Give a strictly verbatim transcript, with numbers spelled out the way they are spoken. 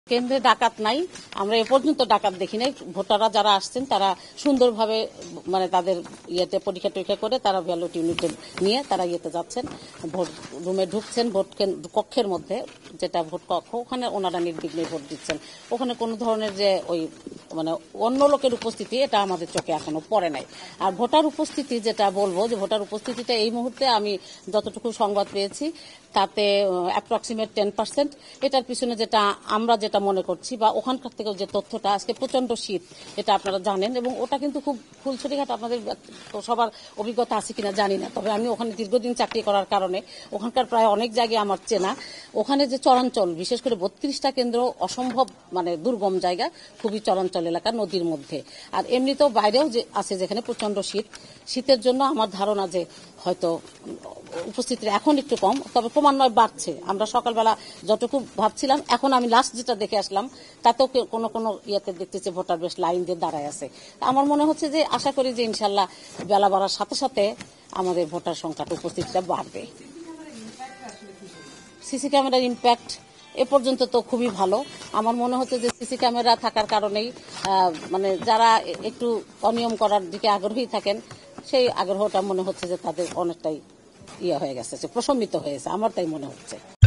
কেন্দ্রে ডাকাত নাই, আমরা এ পর্যন্ত ডাকাত দেখি নাই। ভোটাররা যারা আসছেন তারা সুন্দরভাবে মানে তাদের ইয়েতে পরীক্ষা টরীক্ষা করে তারা ব্যালট ইউনিটে নিয়ে তারা ইয়েতে যাচ্ছেন, ভোট রুমে ঢুকছেন, ভোট কক্ষের মধ্যে যেটা ভোট কক্ষ, ওখানে ওনারা নির্বিঘ্নে ভোট দিচ্ছেন। ওখানে কোনো ধরনের যে ওই মানে অন্য লোকের উপস্থিতি এটা আমাদের চোখে এখনো পড়ে নাই। আর ভোটার উপস্থিতি যেটা বলবো যে ভোটার উপস্থিতিটা এই মুহূর্তে আমি যতটুকু সংবাদ পেয়েছি তাতে অ্যাপ্রক্সিমেট টেন পার্সেন্ট। এটার পিছনে যেটা আমরা যেটা মনে করছি বা ওখানকার থেকে যে তথ্যটা, আজকে প্রচন্ড শীত এটা আপনারা জানেন, এবং ওটা কিন্তু খুব ফুলছড়িঘাট আপনাদের সবার অভিজ্ঞতা আছে কিনা জানি না, তবে আমি ওখানে দীর্ঘদিন চাকরি করার কারণে ওখানকার প্রায় অনেক জায়গায় আমার চেনা। ওখানে যে চরাঞ্চল, বিশেষ করে বত্রিশটা কেন্দ্র অসম্ভব মানে দুর্গম জায়গা, খুবই চরাঞ্চল এলাকা নদীর মধ্যে। আর এমনিতেও বাইরেও যে আছে যেখানে প্রচন্ড শীত, শীতের জন্য আমার ধারণা যে হয়তো উপস্থিতি এখন একটু কম, তবে ক্রমান্বয়ে বাড়ছে। আমরা সকালবেলা যতটুকু ভাবছিলাম, এখন আমি লাস্ট যেটা দেখে আসলাম তাতেও কোনো কোনো ইয়েতে দেখতেছি ভোটার বেশ লাইন দিয়ে দাঁড়ায় আছে। আমার মনে হচ্ছে যে আশা করি যে ইনশাল্লাহ বেলা বাড়ার সাথে সাথে আমাদের ভোটার সংখ্যাটা উপস্থিতিটা বাড়বে। সিসি ক্যামেরার ইম্প্যাক্ট এ পর্যন্ত তো খুবই ভালো। আমার মনে হচ্ছে যে সিসি ক্যামেরা থাকার কারণেই মানে যারা একটু অনিয়ম করার দিকে আগ্রহী থাকেন সেই আগ্রহটা মনে হচ্ছে যে তাদের অনেকটাই ইয়ে হয়ে গেছে, প্রশমিত হয়েছে, আমার তাই মনে হচ্ছে।